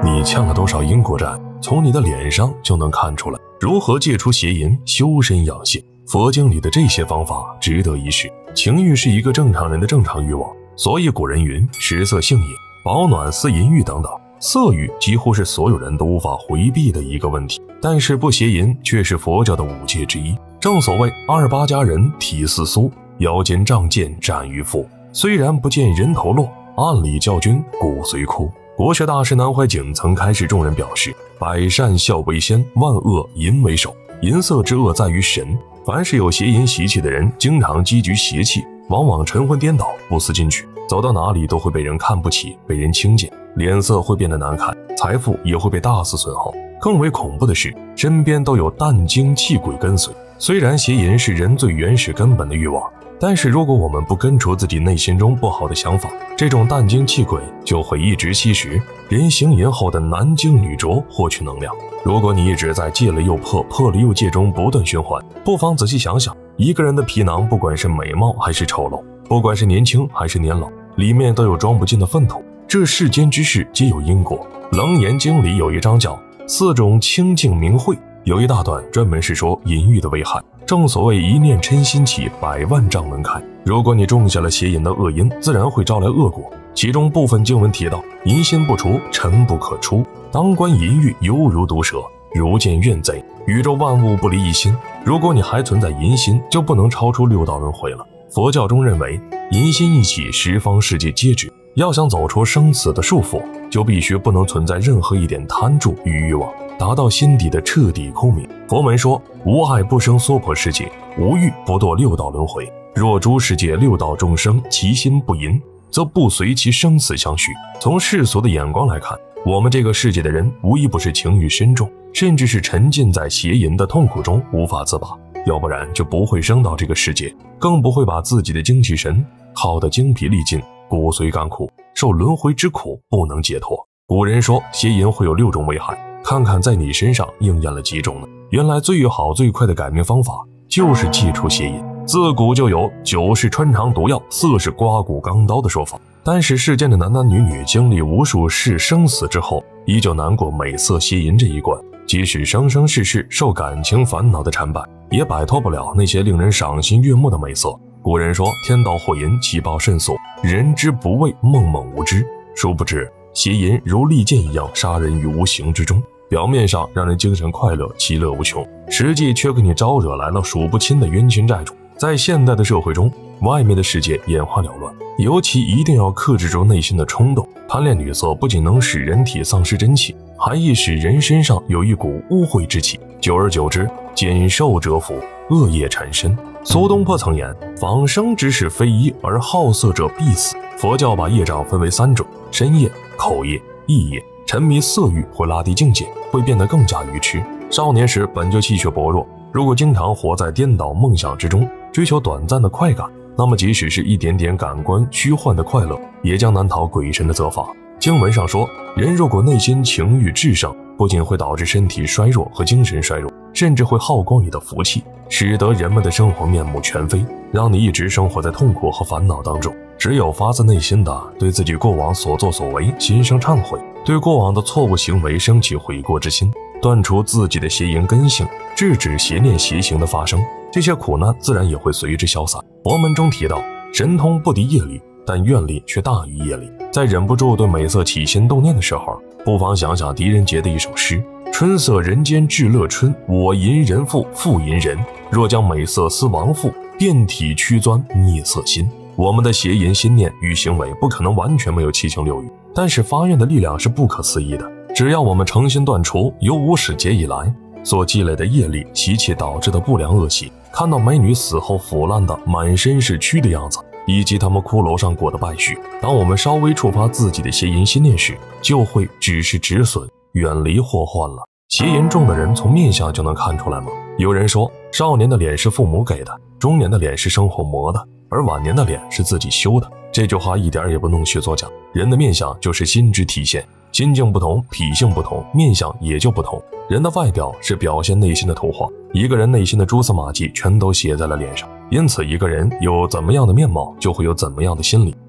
你欠了多少因果债，从你的脸上就能看出来。如何戒除邪淫，修身养性，佛经里的这些方法值得一试。情欲是一个正常人的正常欲望，所以古人云食色性也，保暖思淫欲等等。色欲几乎是所有人都无法回避的一个问题，但是不邪淫却是佛教的5戒之一。正所谓28家人体似酥，腰间仗剑斩于腹。虽然不见人头落，暗里教君骨髓枯。国学大师南怀瑾曾开示众人表示：百善孝为先，万恶淫为首。淫色之恶在于神，凡是有邪淫习气的人，经常积聚邪气，往往晨昏颠倒，不思进取，走到哪里都会被人看不起，被人轻贱，脸色会变得难看，财富也会被大肆损耗。更为恐怖的是，身边都有淡精气鬼跟随。虽然邪淫是人最原始根本的欲望，但是如果我们不根除自己内心中不好的想法，这种淡精气鬼就会一直吸食人行淫后的男精女浊，获取能量。如果你一直在戒了又破，破了又戒中不断循环，不妨仔细想想，一个人的皮囊不管是美貌还是丑陋，不管是年轻还是年老，里面都有装不尽的粪土。这世间之事皆有因果。楞严经里有一章叫4种清净明慧，有一大段专门是说淫欲的危害。正所谓一念嗔心起，100万障门开。如果你种下了邪淫的恶因，自然会招来恶果。其中部分经文提到，淫心不除，尘不可出。当观淫欲犹如毒蛇，如见怨贼。宇宙万物不离一心，如果你还存在淫心，就不能超出6道轮回了。佛教中认为，淫心一起，十方世界皆知。要想走出生死的束缚，就必须不能存在任何一点贪著与欲望，达到心底的彻底空明。佛门说，无爱不生娑婆世界，无欲不堕6道轮回。若诸世界6道众生其心不淫，则不随其生死相续。从世俗的眼光来看，我们这个世界的人无一不是情欲深重，甚至是沉浸在邪淫的痛苦中无法自拔，要不然就不会生到这个世界，更不会把自己的精气神耗得精疲力尽，骨髓干枯，受轮回之苦不能解脱。古人说邪淫会有6种危害，看看在你身上应验了几种呢？原来最好最快的改命方法就是戒除邪淫。自古就有酒是穿肠毒药，色是刮骨钢刀的说法。但是世间的男男女女经历无数世生死之后，依旧难过美色邪淫这一关。即使生生世世受感情烦恼的缠绊，也摆脱不了那些令人赏心悦目的美色。古人说天道祸淫，其报甚速，人之不畏，梦梦无知。殊不知邪淫如利剑一样杀人于无形之中，表面上让人精神快乐，其乐无穷，实际却给你招惹来了数不清的冤亲债主。在现代的社会中，外面的世界眼花缭乱，尤其一定要克制住内心的冲动。贪恋女色不仅能使人体丧失真气，还易使人身上有一股污秽之气，久而久之，减寿折福，恶业缠身。苏东坡曾言，访生之事非一，而好色者必死。佛教把业障分为3种，身业、口业、意业。沉迷色欲会拉低境界，会变得更加愚痴。少年时本就气血薄弱，如果经常活在颠倒梦想之中，追求短暂的快感，那么即使是一点点感官虚幻的快乐，也将难逃鬼神的责罚。经文上说，人如果内心情欲炽盛，不仅会导致身体衰弱和精神衰弱，甚至会耗光你的福气，使得人们的生活面目全非，让你一直生活在痛苦和烦恼当中。只有发自内心的对自己过往所作所为心生忏悔，对过往的错误行为升起悔过之心，断除自己的邪淫根性，制止邪念邪行的发生，这些苦难自然也会随之消散。佛门中提到，神通不敌业力，但愿力却大于业力。在忍不住对美色起心动念的时候，不妨想想狄仁杰的一首诗：春色人间至乐春，我淫人妇，妇淫人。若将美色思亡妇，遍体屈钻孽色心。我们的邪淫心念与行为不可能完全没有七情六欲，但是发愿的力量是不可思议的。只要我们诚心断除由无始劫以来所积累的业力习气导致的不良恶习，看到美女死后腐烂的满身是蛆的样子，以及他们骷髅上裹的败絮，当我们稍微触发自己的邪淫心念时，就会只是止损，远离祸患了。邪淫重的人从面相就能看出来吗？有人说，少年的脸是父母给的，中年的脸是生活磨的，而晚年的脸是自己修的。这句话一点也不弄虚作假，人的面相就是心之体现，心境不同，脾性不同，面相也就不同。人的外表是表现内心的图画，一个人内心的蛛丝马迹全都写在了脸上，因此一个人有怎么样的面貌，就会有怎么样的心理。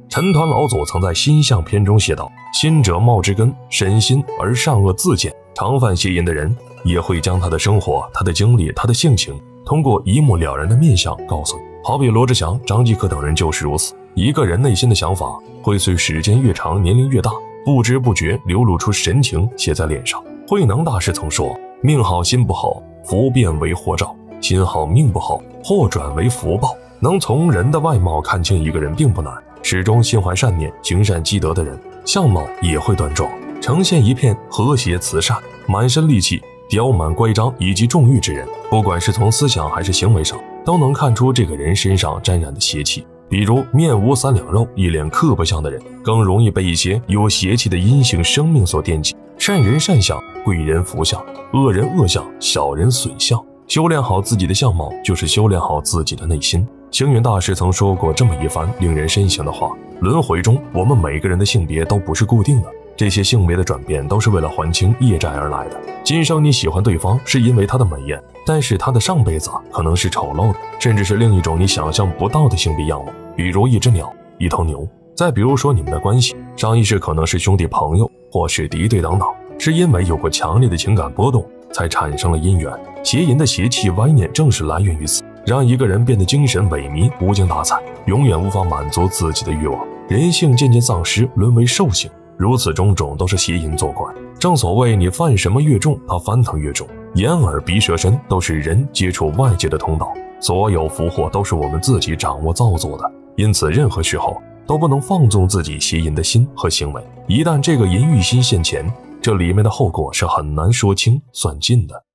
陈抟老祖曾在《心相篇》中写道：心者貌之根，审心而善恶自见。常犯邪淫的人，也会将他的生活、他的经历、他的性情，通过一目了然的面相告诉你。好比罗志祥、张继科等人就是如此。一个人内心的想法，会随时间越长，年龄越大，不知不觉流露出神情，写在脸上。慧能大师曾说：命好心不好，福变为祸兆；心好命不好，祸转为福报。能从人的外貌看清一个人并不难，始终心怀善念、行善积德的人，相貌也会端庄，呈现一片和谐慈善。满身戾气、刁蛮乖张以及纵欲之人，不管是从思想还是行为上，都能看出这个人身上沾染的邪气。比如面无三两肉、一脸刻不像的人，更容易被一些有邪气的阴性生命所惦记。善人善相，贵人福相；恶人恶相，小人损相。修炼好自己的相貌，就是修炼好自己的内心。星云大师曾说过这么一番令人深省的话：轮回中，我们每个人的性别都不是固定的，这些性别的转变都是为了还清业债而来的。今生你喜欢对方是因为他的美艳，但是他的上辈子可能是丑陋的，甚至是另一种你想象不到的性别样貌，比如一只鸟、一头牛。再比如说你们的关系，上一世可能是兄弟朋友，或是敌对党党，是因为有过强烈的情感波动，才产生了姻缘。邪淫的邪气歪念正是来源于此，让一个人变得精神萎靡、无精打采，永远无法满足自己的欲望，人性渐渐丧失，沦为兽性。如此种种都是邪淫作怪。正所谓你犯什么越重，它翻腾越重。眼耳鼻舌身都是人接触外界的通道，所有福祸都是我们自己掌握造作的，因此任何时候都不能放纵自己邪淫的心和行为。一旦这个淫欲心现前，这里面的后果是很难说清算尽的。